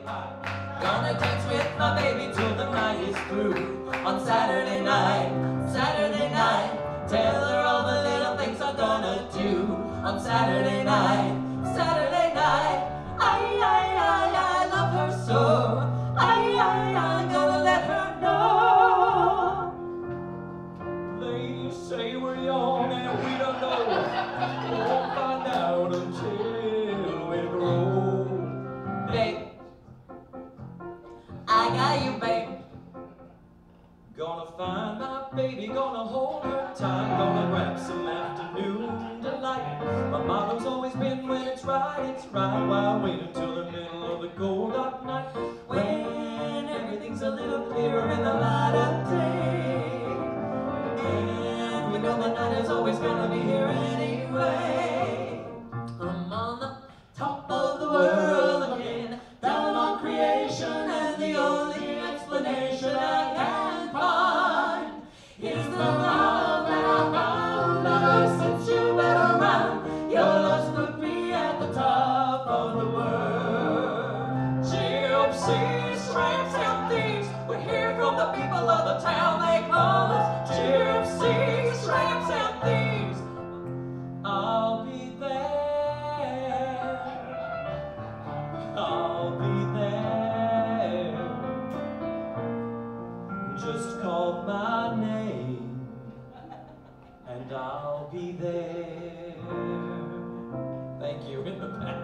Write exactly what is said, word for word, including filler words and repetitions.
Gonna dance with my baby till the night is through. On Saturday night, Saturday night, tell her all the little things I'm gonna do. On Saturday night, Saturday night, I, I, I, I love her so. I, I, I'm gonna let her know. They say we're young and we don't know. Won't find out until we grow. Babe, I got you, babe. Gonna find my baby, gonna hold her tight, gonna grab some afternoon delight. My motto's always been, when it's right, it's right. Why wait until the middle of the cold dark night, when everything's a little clearer in the light of day, and we know the night is always gonna be here anyway. I'm on the top of the world again, down on creation, and the only explanation I can find is the love that I found ever since you've been around. Your love's put me at the top of the world. Gypsies, tramps, and thieves, we hear from the people of the town. They call us gypsies, tramps, and thieves. I'll be there. I'll be there. Just call my name and I'll be there. Thank you in the back.